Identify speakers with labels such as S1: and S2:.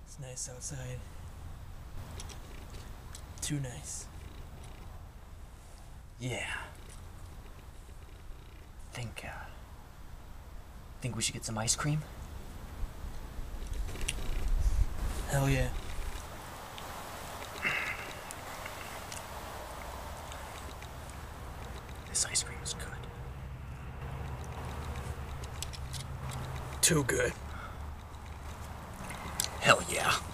S1: It's nice outside. Too nice.
S2: Yeah. Think we should get some ice cream?
S1: Hell yeah.
S2: This ice cream is good.
S1: Too good.
S2: Hell yeah.